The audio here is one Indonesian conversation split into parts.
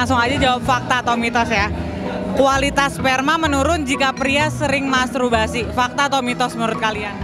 langsung aja jawab fakta atau mitos ya. Kualitas sperma menurun jika pria sering masturbasi. Fakta atau mitos menurut kalian?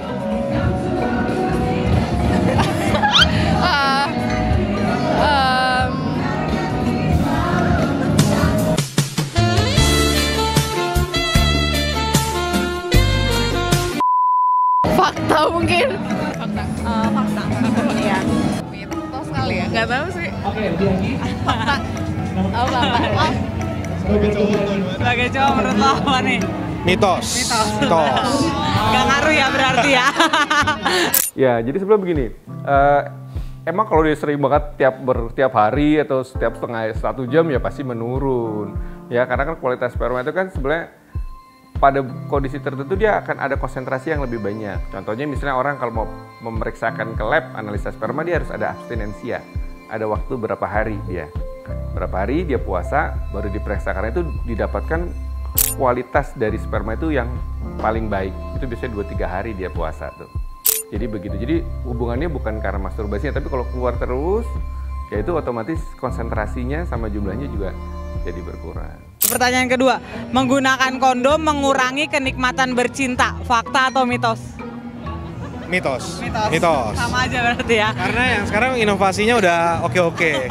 Fakta mungkin. Fakta. Iya. Mitos kali ya? Nggak tahu sih. Fakta. Oh, fakta. Sebagai cowok menurut lo apa nih? Mitos. Gak ngaruh ya berarti ya? Ya, jadi sebenarnya begini. Emang kalau dia sering banget tiap hari atau setiap setengah 1 jam ya pasti menurun. Ya, karena kan kualitas sperma itu kan sebenarnya pada kondisi tertentu dia akan ada konsentrasi yang lebih banyak. Contohnya misalnya orang kalau mau memeriksakan ke lab analisa sperma dia harus ada abstinensia. Ada waktu berapa hari dia. Berapa hari dia puasa baru diperiksa, karena itu didapatkan kualitas dari sperma itu yang paling baik. Itu biasanya 2-3 hari dia puasa tuh. Jadi begitu. Jadi hubungannya bukan karena masturbasinya, tapi kalau keluar terus ya itu otomatis konsentrasinya sama jumlahnya juga jadi berkurang. Pertanyaan kedua, menggunakan kondom mengurangi kenikmatan bercinta. Fakta atau mitos? Mitos. Sama aja berarti ya. Karena yang sekarang inovasinya udah oke-oke.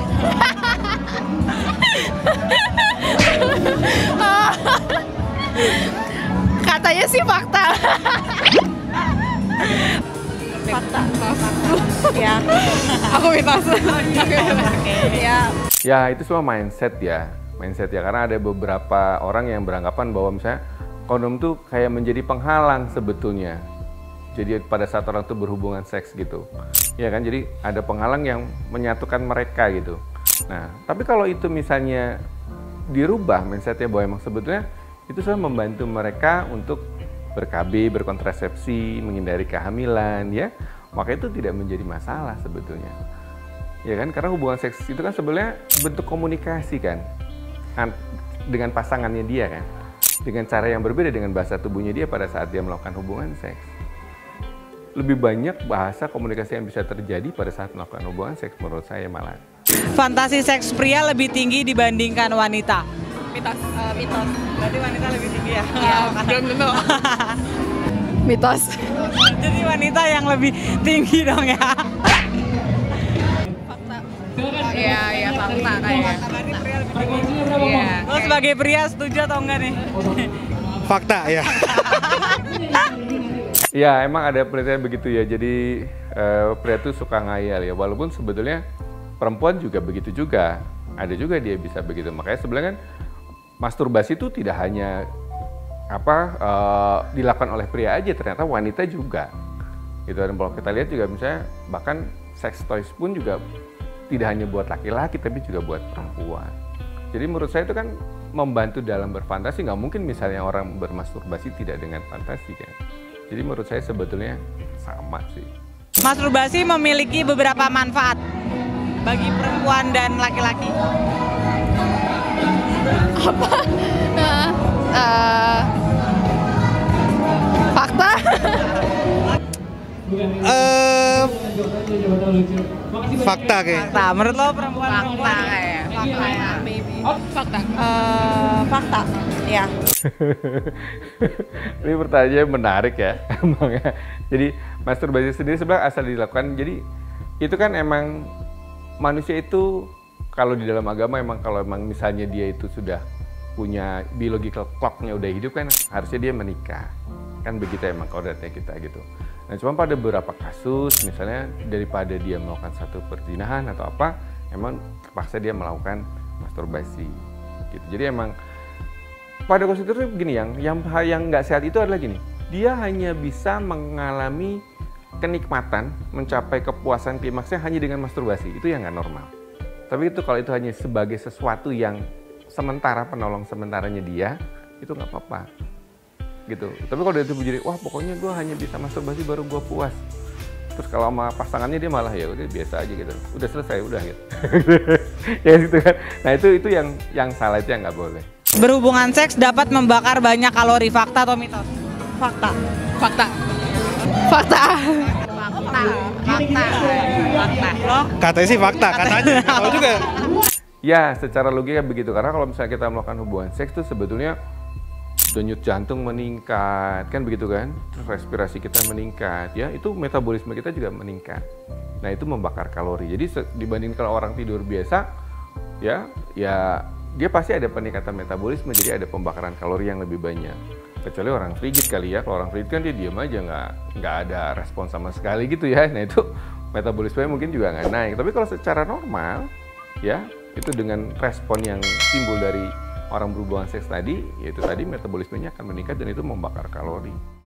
Katanya sih fakta. Fakta. Ya. Aku mitos. Ya. Ya itu semua mindset ya. Karena ada beberapa orang yang beranggapan bahwa misalnya kondom tuh kayak menjadi penghalang sebetulnya. Jadi pada saat orang tuh berhubungan seks gitu. Ya kan, jadi ada penghalang yang menyatukan mereka gitu. Nah, tapi kalau itu misalnya dirubah mindsetnya bahwa emang sebetulnya itu sudah membantu mereka untuk ber-KB, berkontrasepsi, menghindari kehamilan ya, maka itu tidak menjadi masalah sebetulnya. Ya kan, karena hubungan seks itu kan sebenarnya bentuk komunikasi kan dengan pasangannya dia kan, dengan cara yang berbeda dengan bahasa tubuhnya dia pada saat dia melakukan hubungan seks. Lebih banyak bahasa komunikasi yang bisa terjadi pada saat melakukan hubungan seks menurut saya malah. Fantasi seks pria lebih tinggi dibandingkan wanita. Mitos. Berarti wanita lebih tinggi ya? Iya, belum tentu. Mitos. Jadi wanita yang lebih tinggi dong ya? Fakta. Iya, fakta kayaknya. Berarti pria lebih tinggi. Iya. Lo sebagai pria setuju atau enggak nih? Fakta ya. Ya emang ada penelitian begitu ya, jadi pria itu suka ngayal ya, walaupun sebetulnya perempuan juga begitu juga, ada juga dia bisa begitu. Makanya sebenarnya kan masturbasi itu tidak hanya dilakukan oleh pria aja, ternyata wanita juga. Gitu. Dan kalau kita lihat juga misalnya bahkan sex toys pun juga tidak hanya buat laki-laki tapi juga buat perempuan. Jadi menurut saya itu kan membantu dalam berfantasi. Nggak mungkin misalnya orang bermasturbasi tidak dengan fantasi kan. Jadi menurut saya sebetulnya sama sih. Masturbasi memiliki beberapa manfaat bagi perempuan dan laki-laki. Apa? Fakta. Fakta kayaknya. Fakta. Menurut lo perempuan? Fakta kayak. Fakta ya. Fakta. Fakta. Ya. Ini pertanyaan menarik ya, emang ya. Jadi masturbasi sendiri sebenarnya asal dilakukan. Jadi itu kan emang manusia itu kalau di dalam agama emang kalau emang misalnya dia itu sudah punya biological clock-nya udah hidup kan harusnya dia menikah. Kan begitu emang kodratnya kita gitu. Nah cuma pada beberapa kasus misalnya daripada dia melakukan satu perzinahan atau apa, emang terpaksa dia melakukan masturbasi gitu. Jadi emang pada kondisi itu begini, yang nggak sehat itu adalah gini, dia hanya bisa mengalami kenikmatan, mencapai kepuasan klimaksnya hanya dengan masturbasi, itu yang nggak normal. Tapi itu kalau itu hanya sebagai sesuatu yang sementara, penolong sementaranya dia, itu nggak apa-apa, gitu. Tapi kalau dia itu jadi, wah pokoknya gue hanya bisa masturbasi baru gue puas. Terus kalau sama pasangannya dia malah ya udah biasa aja gitu, udah selesai udah gitu. Ya gitu kan. Nah itu yang salah, itu yang nggak boleh. Berhubungan seks dapat membakar banyak kalori. Fakta atau mitos? Fakta. Fakta. Fakta. Fakta. Katanya sih fakta, katanya. Kalau juga Ya, secara logika begitu. Karena kalau misalnya kita melakukan hubungan seks itu sebetulnya denyut jantung meningkat, kan begitu kan? Terus respirasi kita meningkat, ya itu metabolisme kita juga meningkat. Nah itu membakar kalori. Jadi dibanding kalau orang tidur biasa, ya dia pasti ada peningkatan metabolisme, jadi ada pembakaran kalori yang lebih banyak. Kecuali orang frigid kali ya. Kalau orang frigid kan dia diam aja, nggak ada respon sama sekali gitu ya. Nah itu metabolisme mungkin juga nggak naik. Tapi kalau secara normal, ya itu dengan respon yang timbul dari orang berhubungan seks tadi, yaitu tadi metabolismenya akan meningkat dan itu membakar kalori.